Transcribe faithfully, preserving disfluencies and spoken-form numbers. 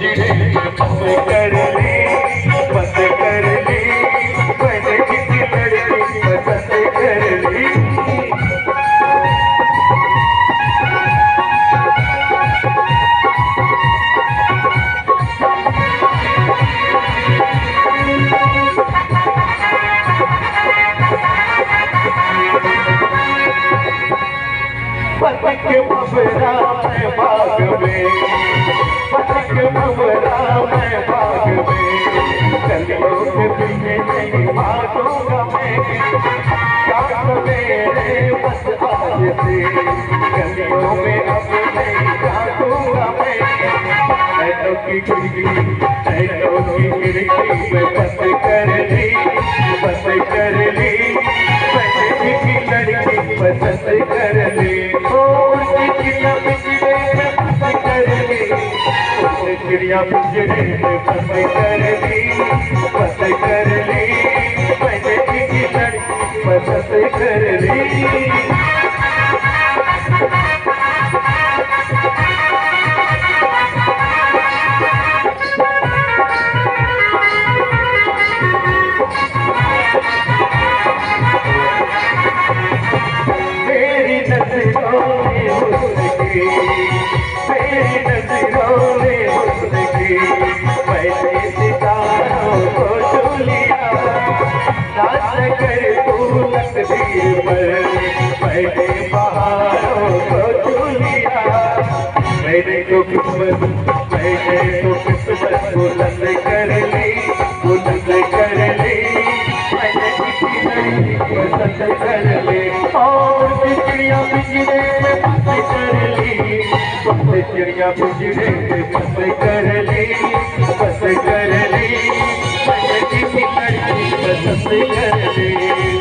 पिंजरे में बंद कर ली, बंद कर ली, मैंने किसी लड़की पसंद कर ली। पतंग भंवरा मैं बाग में, पतंग भंवरा मैं बाग में, कलियों के पीछे नहीं भागूंगा मैं, साथ मेरे बस आज से गलियों में अब नहीं जाऊंगा मैं। ऐनों की खिड़की, ऐनों की खिड़की में बंद कर ली, बंद कर ली, मैंने किसी लड़की पसंद कर ली। चिड़िया पिंजरे में बंद कर ली, बंद कर ली, मैंने किसी लड़की पसंद कर ली। मेरी नजरों में हुस्न की, मेरी नजरों में हुस्न की, मैंने सितारों को छू लिया, नाच कर तू तकदीर पर, मैंने पहाड़ों को छू लिया। मैंने तो किस्मत, मैंने तो किस्मत बुलंद कर ली, बुलंद कर ली, मैंने किसी लड़की पसंद कर ली। और चिड़िया पिंजरे में बंद कर ली, चिड़िया पिंजरे में बंद कर ली, बंद कर ली, मैंने किसी लड़की पसंद कर ली।